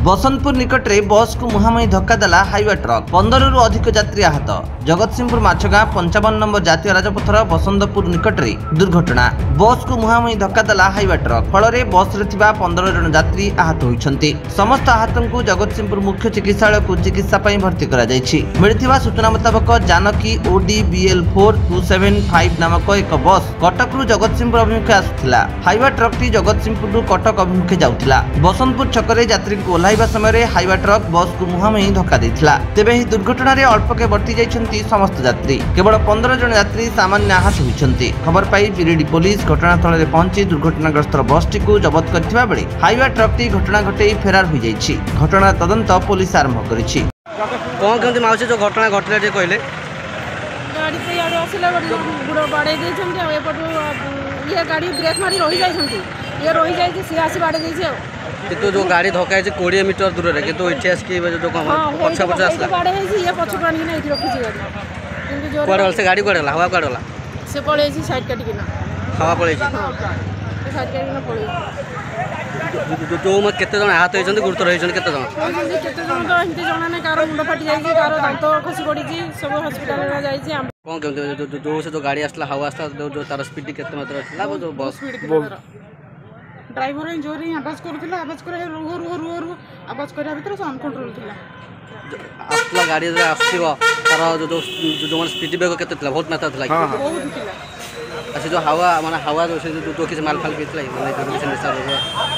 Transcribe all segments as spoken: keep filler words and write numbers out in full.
बसंतपुर निकट में बस को मुहांमुही धक्का देला हाईवे ट्रक पंद्रह रु अधिक यात्री आहत। जगतसिंहपुर माछगाँ पंचावन नंबर जातीय राजपथर बसंतपुर निकट में दुर्घटना। बस को मुहांमुही धक्का देला हाईवे ट्रक फल बस रे थिबा पंद्रह जन यात्री आहत होइछन्ति। समस्त आहत को जगतसिंहपुर मुख्य चिकित्सालय को चिकित्सा पई भर्ती करा जायछि। मिलिथिबा सूचना मुताबिक Janaki OD BL four two seven five नामक एक बस कटक रु जगतसिंहपुर अभिमुखे आसुथिला। हाईवे ट्रक टी जगतसिंहपुर रु कटक अभिमुखे जाउथिला। बसंतपुर छकरे यात्री को ओह्लाइबा समय हाईवे ट्रक बस को मुहांमुही धक्का देइथिला। तेबे ही दुर्घटना रे अल्पके बर्ती जाइछन्ति समस्त यात्री। केवल पंद्रह जन यात्री सामान्य आहत होइछन्ति। खबर पाई बिरिडी पुलिस घटनास्थल रे पहुंची दुर्घटनाग्रस्त बस टी को जब्त करथिबा बेले हाईवे ट्रक टी घटना घटई फेरार हो जाइछि। घटना तदंत पुलिस आरंभ करिछि। कोन केमति माउसी जो घटना घटले जे कहले गाड़ी से यार आसिला गुड़ बाड़े देछन्ति आ एपटो ये गाड़ी ब्रेक मारी रही जाइछन्ति। ये रही जाइछि से आसी बाड़े देछि। किंतु जो गाड़ी धक्का है बीस मीटर दूर रे किंतु इतिहास की जो पछा पछा आसला बाड़े है ये पछ पानी ना इति रखिछि गाड़ी किंतु जो कोड से गाड़ी कोड हवा कोड होला से पळे छि साइड काटी के ना हवा पळे छि साइड काटी ना पळे जो जो म केते जण आहत होइछन गुरुतर होइछन केते जण केते जण तो हिंदी जणा ने कार मुंड फाटी जाई छि कार दांत खसी पड़ी छि सब हॉस्पिटल रे जाई छि। कोन केमते जो जो से जो गाड़ी आसला हवा आसला जो तार स्पीड केते मात्रा थिला वो जो बस ड्राइवर जोरी आवाज करथिला आवाज करे रुह रुह रुह रुह आवाज करे भीतर से अनकंट्रोल थिला। आसला गाड़ी रे आसीबो तार जो जो जो मन स्पीड बेग केते थिला बहुत मात्रा थिला बहुत थिला। अच्छा जो हवा माने हवा जो से जो जो किछ माल फाल केतला माने जो किछ निशा हो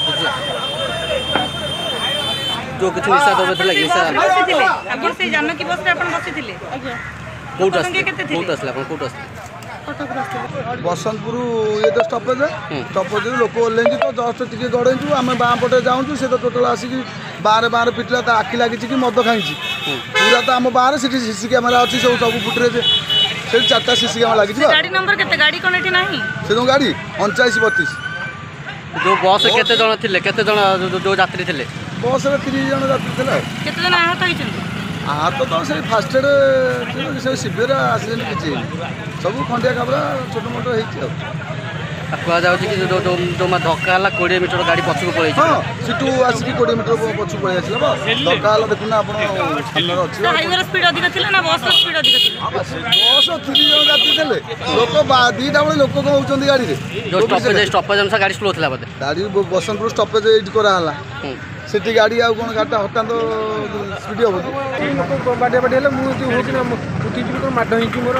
जो किछ निशा दबे थिला निशा बसिथिले आगे से जानकी बस रे अपन बसिथिले आज्ञा कोट असला कोट असला अपन कोट असला बसंतपुर ये तो स्टॉपेज है स्टॉपेज लोक ओह्लेंगे तो जस्ट टी गड़ेचु आम बाँ पटे जाऊँ से तो टोटाल आसिक बाहर बाहर पिटला तो आखि लगी कि मद खाई पूरा तो आम बाहर से सीसी कैमेरा अच्छी सब सब फुटरेज से चार्टा सीसी कैमेरा लगी गाड़ी नंबर केते गाड़ी कोन एठी नाही से जो गाड़ी उनचास बत्तीस जो बस केते जण थिले केते जण जो यात्री थिले बस रे तीन जण यात्री थिले केते जण आहत होइछन आहत तो से फास्ट एड से शिविर आसिलेन किछि सब खंडिया खाबरा छोट मोट होइछि कह जाउछ कि जो जो जो मा धक्का हला बीस मीटर गाड़ी पछको पळै छै हां सिटू आसी बीस मीटर पछको पळै आछला बा धक्का हला देखुना आपण सामने अछि हाईवे स्पीड अधिक थिला ना बस स्पीड अधिक थिला बस तीन जण यात्री थिले लोक दीटा बळे लोक को होउचंदी गाड़ी रे जो स्टॉपेज स्टॉपेज अनुसार गाड़ी स्लो थिला बते गाड़ी बसंतपुर स्टॉपेज एड करा हला सेठी गाड़ी आ कोन गाटा हटान तो स्पीड हो लोक बाटे बाटे हेले मु हो कि ना उठी जी को माड हिची मोर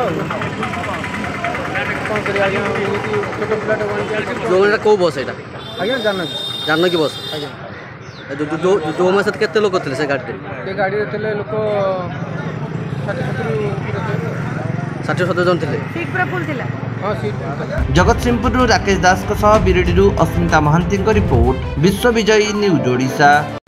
कोन करी आगे छोट पिलाटा बन जो एटा को बस एटा आगे जानक जानकी बस आगे जो जो जो मास केते लोक थिले से गाड़ी रे गाड़ी रे थिले लोक साठ सत्तर जन थिले सीट पूरा फुल थिला। हां सीट जगतसिंहपुर राकेश दास को सह बिरिडी अस्मिता महांती रिपोर्ट विश्व विजयी न्यूज ओडिशा।